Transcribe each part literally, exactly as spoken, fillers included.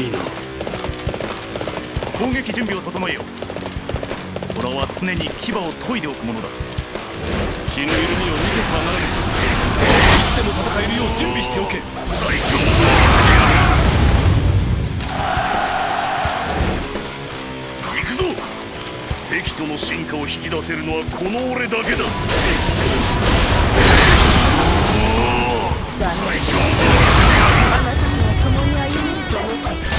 いな。 攻撃準備を整えよう。虎は常に牙を研いでおくものだ。 気の緩みを見せてはならぬ。いつでも戦えるよう準備しておけ。最強の行くぞ。関との進化を引き出せるのはこの俺だけだ。最強のあなたとは共に歩めると思っていた。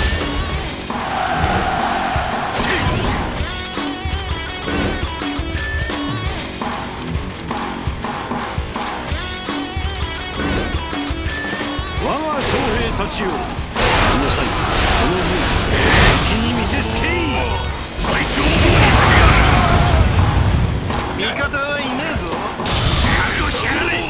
我が将兵たちよ、皆さんこの分敵に見せつけい。最強の味方はいねえぞ。覚悟しやがれ。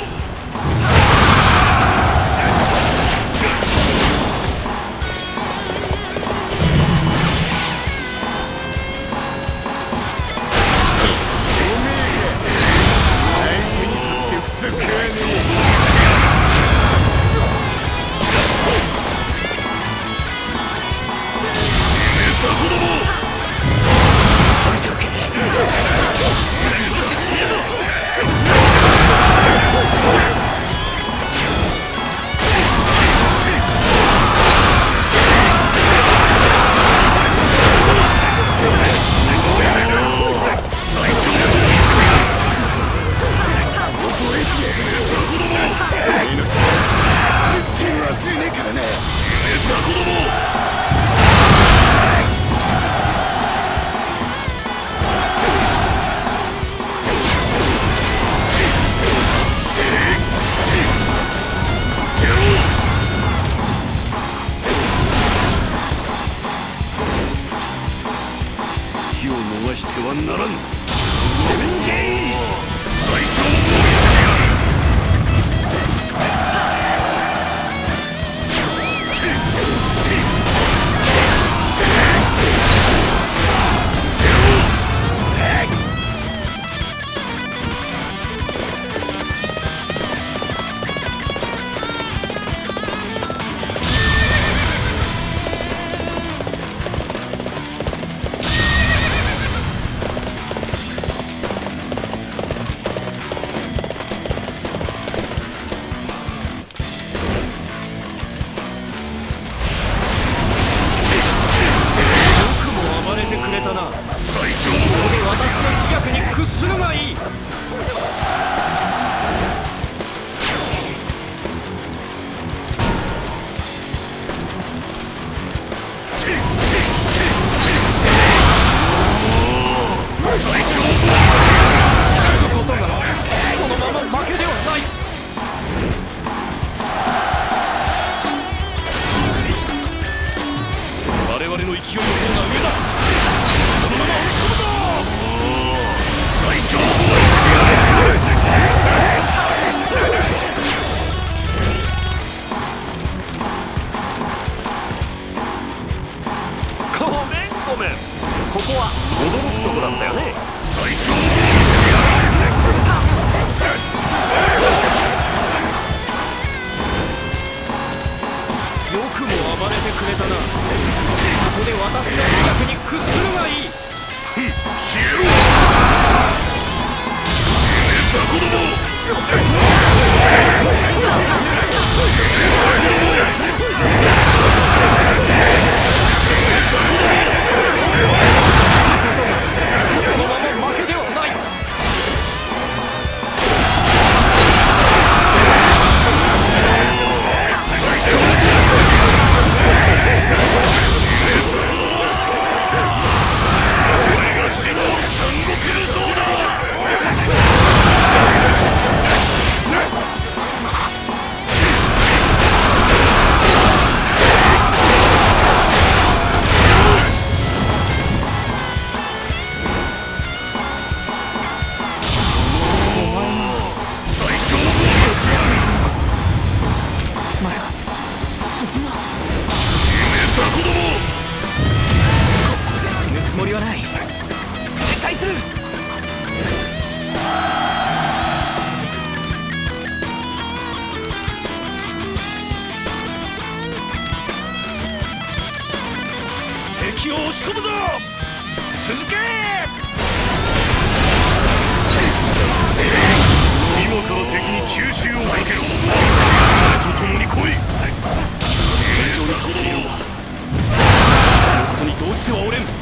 機を逃してはならぬ。セブンゲイ最強の見せてやる。するがいい。このまま負けではない。我々の勢いの方が上だ。このまま押し込むぞ。最強のごめんごめん、ここは驚くとこだったよね。最強のよくも暴れてくれたな。ここで私の近くに屈するがいい。ふん、消えろ。雑魚ども。このまま負けではない。俺が死の三国無双だ。つもりはない。撤退する。 敵を押し込むぞ。続け。今から敵に吸収をかけろ。俺と共に来い。 戦場に立っているんだ。そのことに動じてはおれん。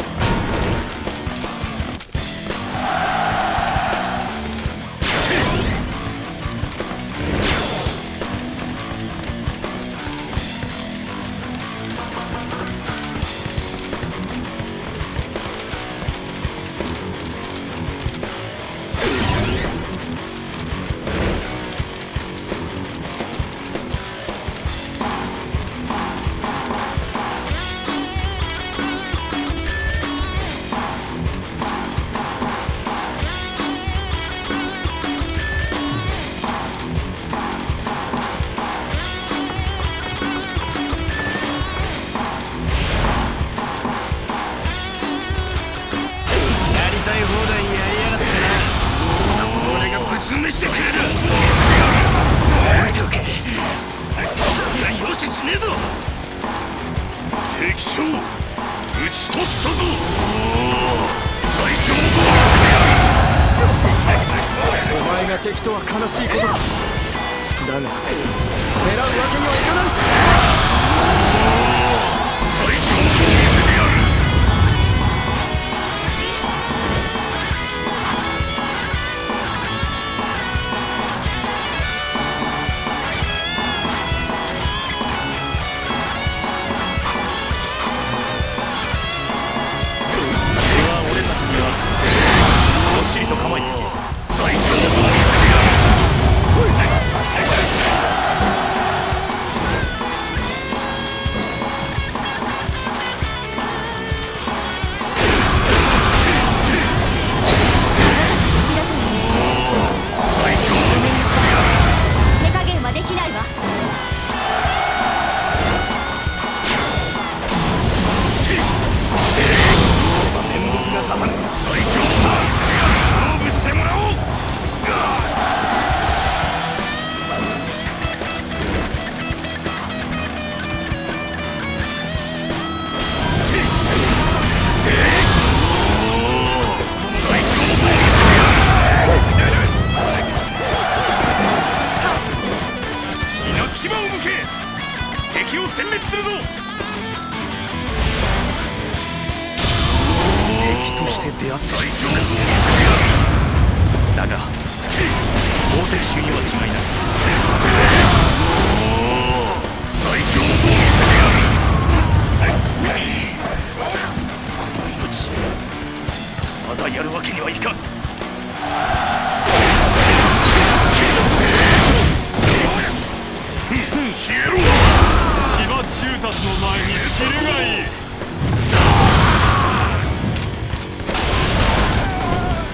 敵とは悲しいことだ。だが狙うわけにはいかない。最強を見せてやる。それは俺たちにはどっしりと構えている。最強を見せてやる。敵を殲滅するぞ。敵として出会って最強を見せてやる。だが宝石種には違いない。最強を見せてやる。この命まだやるわけにはいかん。消えろ。芝中達の前に散るがいい。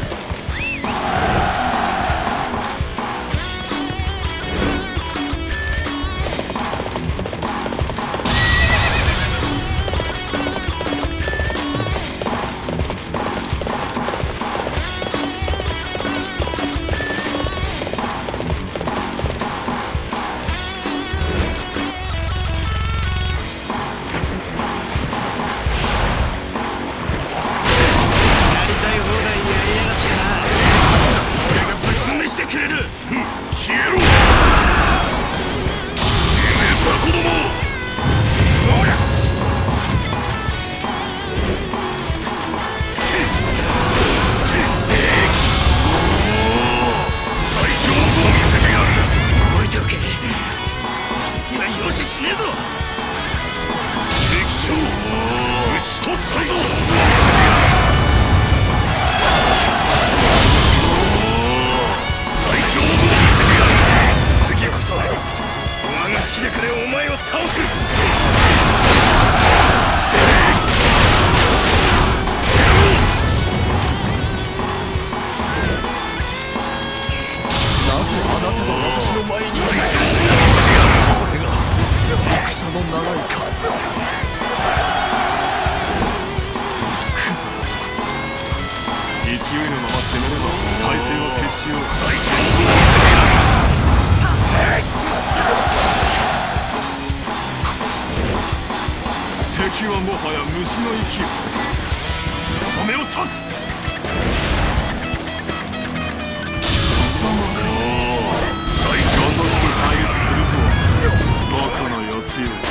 敵はもはや虫の息。とどめを刺す。貴様か。最強の人対立するとはバカなやつよ。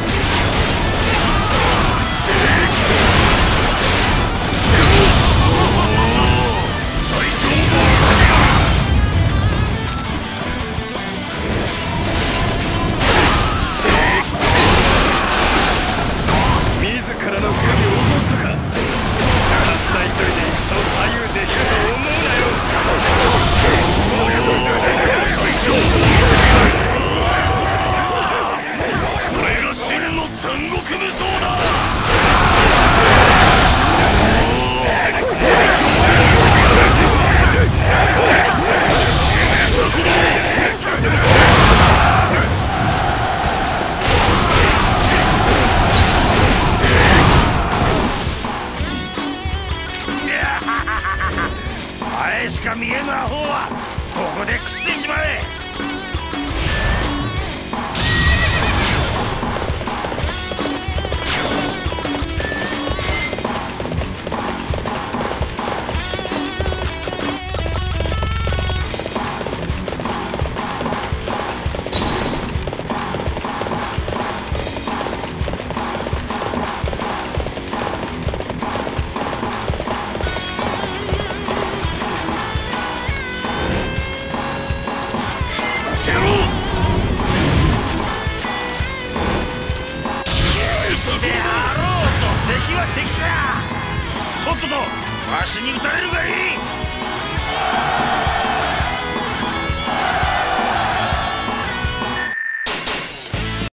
前しか見えぬアホはここで朽ちてしまえ。敵は敵だ。とっととわしに撃たれるがいい。